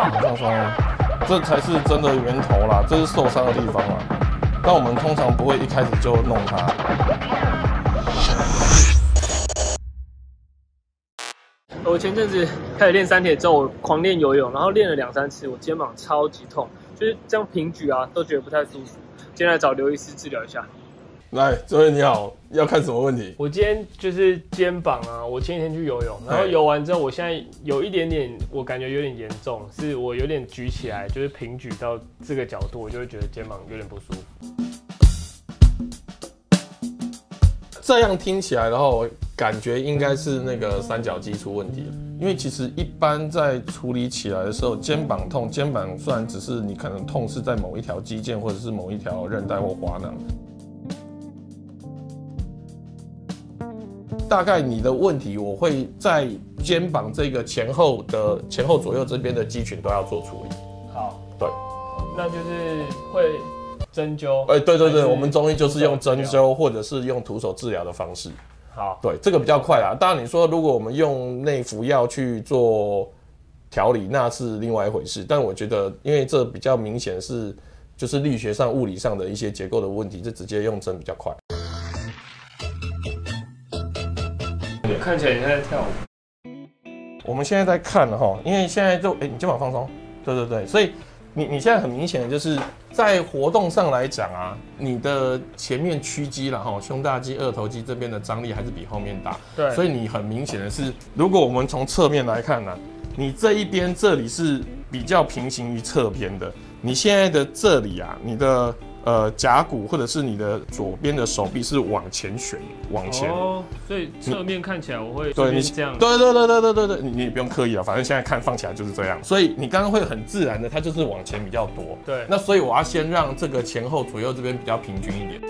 放松，这才是真的源头啦，这是受伤的地方啦。但我们通常不会一开始就弄它。 我前阵子开始练三铁之后，我狂练游泳，然后练了2、3次，我肩膀超级痛，就是这样平举啊都觉得不太舒服。今天来找刘医师治疗一下。 来，这位你好，要看什么问题？ 我今天就是肩膀啊，我前几天去游泳，然后游完之后，我现在有一点点，我感觉有点严重，是我有点举起来，就是平举到这个角度，我就会觉得肩膀有点不舒服。 这样听起来的话，我感觉应该是那个三角肌出问题了。因为其实一般在处理起来的时候，肩膀痛，肩膀虽然只是你可能痛是在某一条肌腱或者是某一条韧带或滑囊。大概你的问题，我会在肩膀这个前后左右这边的肌群都要做处理。 好， 对， 那就是会针灸。 对，我们中医就是用针灸或者是用徒手治疗的方式。 好， 对，这个比较快啦。当然你说如果我们用内服药去做调理，那是另外一回事。但我觉得，因为这比较明显是就是力学上、物理上的一些结构的问题，这直接用针比较快。 看起来你在跳舞。 我们现在在看哈，因为现在就你肩膀放松，对，所以你现在很明显的就是在活动上来讲啊，你的前面屈肌啦哈，胸大肌、二头肌这边的张力还是比后面大， 对， 所以你很明显的是，如果我们从侧面来看呢，你这一边这里是比较平行于侧边的，你现在的这里啊，你的甲骨或者是你的左边的手臂是往前旋，往前。 哦，所以侧面看起来我会对你这样。 对，你也不用刻意啊，反正现在看放起来就是这样。所以你刚刚会很自然的，它就是往前比较多。 对， 那所以我要先让这个前后左右这边比较平均一点。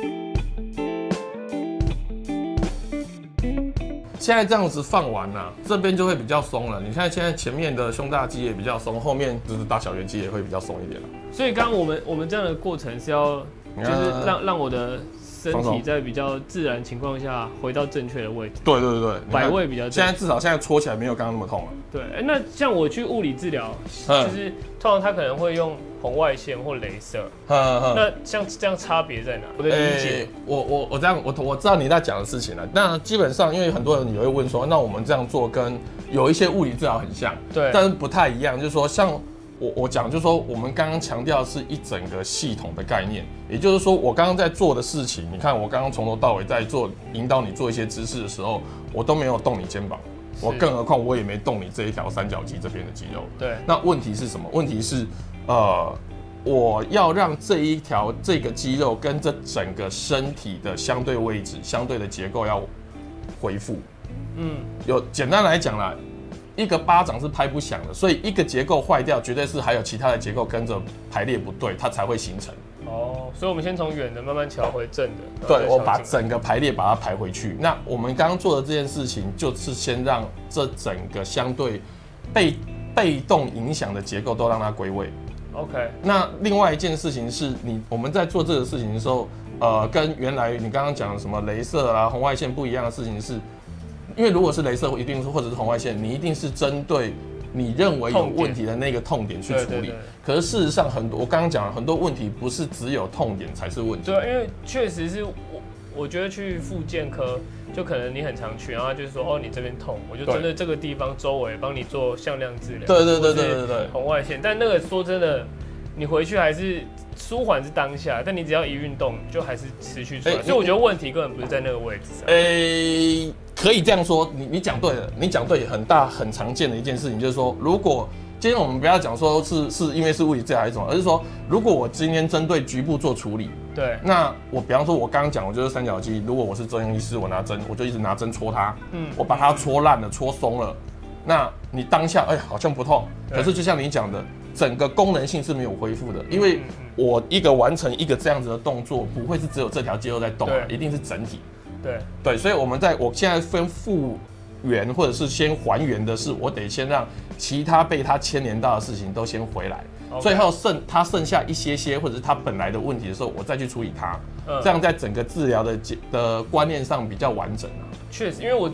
现在这样子放完了，这边就会比较松了。你看现在前面的胸大肌也比较松，后面就是大小圆肌也会比较松一点了。 所以刚刚我们这样的过程是要就是让我的身体在比较自然情况下回到正确的位置。 对， 摆位比较正。 现在至少现在搓起来没有刚刚那么痛了。 对，那像我去物理治疗，就是通常他可能会用红外线或雷射。那像这样差别在哪？我的理解， 我知道你在讲的事情了。那基本上，因为很多人也会问说，那我们这样做跟有一些物理治疗很像， 对， 但是不太一样。就是说，像我讲，就是说，我们刚刚强调的是一整个系统的概念，也就是说，我刚刚在做的事情，你看我刚刚从头到尾在做引导你做一些姿势的时候，我都没有动你肩膀。我更何况我也没动你这一条三角肌这边的肌肉。 对， 那问题是什么？问题是，我要让这个肌肉跟这整个身体的相对位置、相对的结构要恢复。简单来讲啦，一个巴掌是拍不响的，所以一个结构坏掉，绝对是还有其他的结构跟着排列不对，它才会形成。 所以我们先从远的慢慢调回正的。 对，我把整个排列把它排回去。那我们刚刚做的这件事情，就是先让这整个相对被动影响的结构都让它归位。 OK。那另外一件事情是我们在做这个事情的时候，跟原来你刚刚讲的什么雷射啊、红外线不一样的事情是，因为如果是雷射，一定是或者是红外线，你一定是针对你认为有问题的那个痛点去处理。可是事实上，我刚刚讲了很多问题，不是只有痛点才是问题。 对，因为确实是我觉得去复健科，就可能你很常去，然后就是说你这边痛，我就针对这个地方周围帮你做向量治疗。 对， 红外线。但那个说真的，你回去还是舒缓是当下，但你只要一运动，就还是持续出来。所以我觉得问题根本不是在那个位置上。 可以这样说，你讲对了，你讲对很常见的一件事情，就是说，如果今天我们不要讲说是因为是物理治疗还是什么，而是说，如果我今天针对局部做处理， 对， 那我比方说，我刚刚讲，我就是三角肌，如果我是针灸医师，我就一直拿针戳它，我把它戳烂了、戳松了，那你当下好像不痛，可是就像你讲的，整个功能性是没有恢复的，因为我完成一个这样子的动作，不会是只有这条肌肉在动啊，一定是整体。对，所以我现在分复原或者是先还原的是，我得先让其他被它牵连到的事情都先回来，最后它剩下一些或者是它本来的问题的时候，我再去处理它，这样在整个治疗的观念上比较完整啊。 确实，因为我自己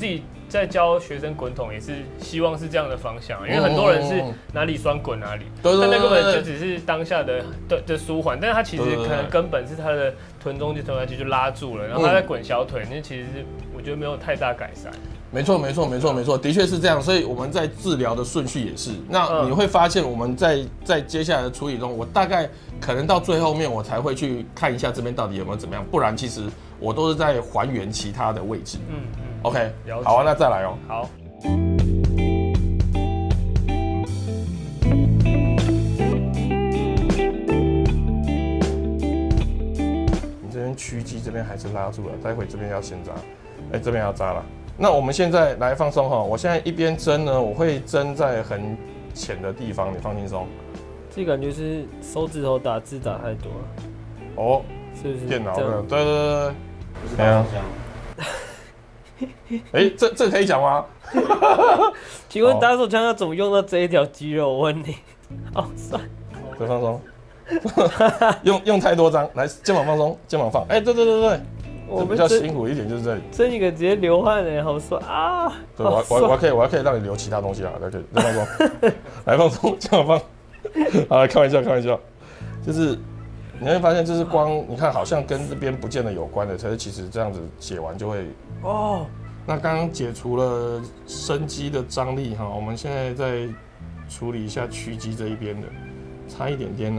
在教学生滚筒也是希望是这样的方向，因为很多人是哪里酸滚哪里，但那根本就只是当下的舒缓，但是他其实可能根本是他的臀中肌、臀外肌就拉住了，然后他在滚小腿，那其实是我觉得没有太大改善。 没错，的确是这样。所以我们在治疗的顺序也是。那你会发现，我们在接下来的处理中，我大概可能到最后面，我才会去看一下这边到底有没有怎么样。不然其实我都是在还原其他的位置。OK， 好啊，那再来哦。 好。 你这边屈肌这边还是拉住了，待会这边要先扎。这边要扎了。那我们现在来放松哈，我现在一边针呢，我会针在很浅的地方，你放轻松。 这感觉是手指头打字打太多了。 哦， 是不是？ 电脑的，对。怎样？这可以讲吗？ 请问打手枪要怎么用到这一条肌肉？我问你。好帅。 再放松。用太多张，来肩膀放松，肩膀放。对。我比较辛苦一点就是这里， 这一个直接流汗哎，好帅啊！ 对，我还可以让你留其他东西啊，可以再放松，来放松，这样放。好，开玩笑，就是你会发现，就是光你看好像跟这边不见得有关的，可是其实这样子解完就会哦。那刚刚解除了伸肌的张力哈，我们现在再处理一下屈肌这一边的，差一点点呢。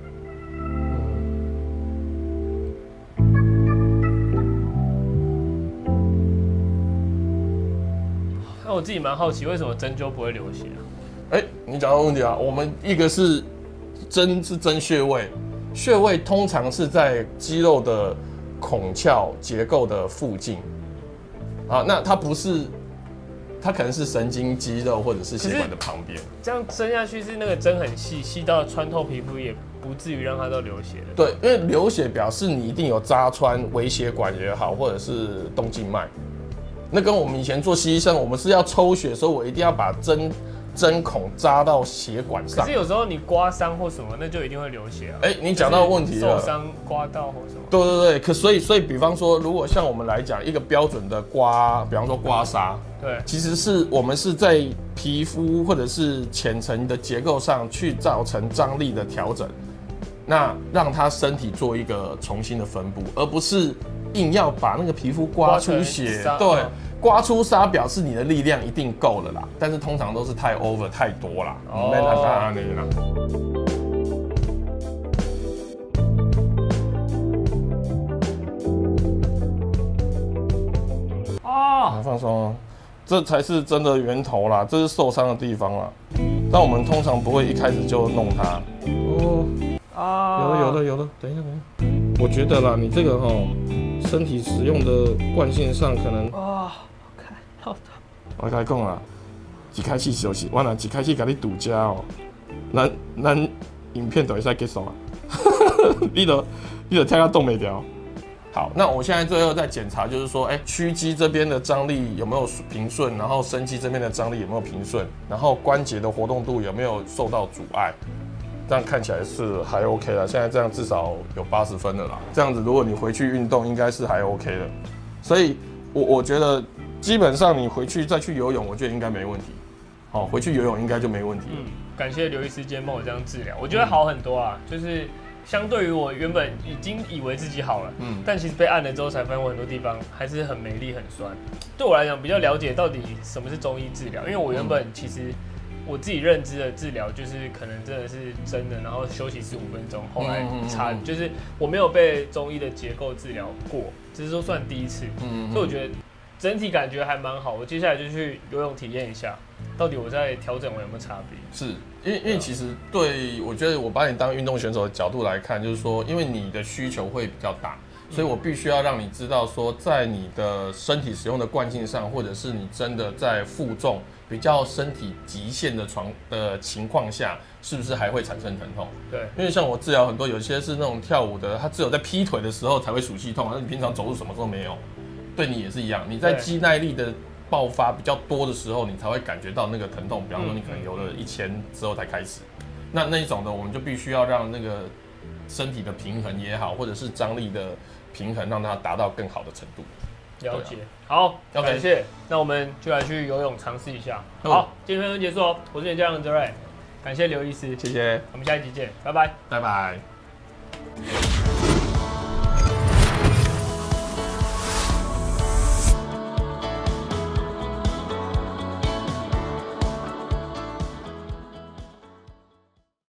那我自己蛮好奇，为什么针灸不会流血啊？ 你讲到问题啊，我们一个是针穴位，穴位通常是在肌肉的孔鞘结构的附近啊，那它不是，它可能是神经肌肉或者是血管的旁边。 这样针下去是那个针很细，细到穿透皮肤也不至于让它都流血的。 对，因为流血表示你一定有扎穿微血管也好，或者是动静脉。那跟我们以前做西医生，我们是要抽血的时候，我一定要把针孔扎到血管上。 可是有时候你刮伤或什么，那就一定会流血啊。 你讲到问题了， 受伤刮到或什么。 对，所以比方说，如果像我们来讲一个标准的比方说刮痧， 对， 其实我们是在皮肤或者是浅层的结构上去造成张力的调整，那让它身体做一个重新的分布，而不是硬要把那个皮肤刮出血。对，刮出痧表示你的力量一定够了啦，但是通常都是太 over 太多啦。放松哦，这才是真的源头啦，这是受伤的地方啦。但我们通常不会一开始就弄它。有了，等一下。我觉得啦，你这个身体使用的惯性上可能好看，好痛。 我跟你讲啦，一开始就是，我若一开始给你独家哦，咱影片就会使结束啊。你就跳到动没掉。好，那我现在最后再检查，就是说，屈肌这边的张力有没有平顺，然后伸肌这边的张力有没有平顺，然后关节的活动度有没有受到阻碍。这样看起来是还 OK 了，现在这样至少有80分了啦。这样子，如果你回去运动，应该是还 OK 的。所以我觉得基本上你回去再去游泳，我觉得应该没问题。好，回去游泳应该就没问题。 感谢刘医师今天帮我这样治疗，我觉得好很多啊，就是相对于我原本已经以为自己好了，但其实被按了之后才发现我很多地方还是很没力、很酸。对我来讲，比较了解到底什么是中医治疗，因为我原本其实我自己认知的治疗就是可能真的是真的，然后休息15分钟，后来就是我没有被中医的结构治疗过，只是说算第一次，所以我觉得整体感觉还蛮好。我接下来就去游泳体验一下，到底我在调整我有没有差别？ 是因为其实我觉得我把你当运动选手的角度来看，就是说，因为你的需求会比较大，所以我必须要让你知道说，在你的身体使用的惯性上，或者是你真的在负重比较身体极限的情况下，是不是还会产生疼痛？ 对， 因为像我治疗很多，有些是那种跳舞的，他只有在劈腿的时候才会属气痛，而你平常走路什么时候没有？对你也是一样，你在肌耐力的爆发比较多的时候，你才会感觉到那个疼痛。比方说，你可能游了1000之后才开始，那一种的，我们就必须要让那个身体的平衡也好，或者是张力的平衡，让它达到更好的程度。 了解。好，感谢。那我们就来去游泳尝试一下。好，今天分享结束哦。我是你的教练哲瑞，感谢刘医师， 谢谢， 我们下一集见，拜拜， 拜拜。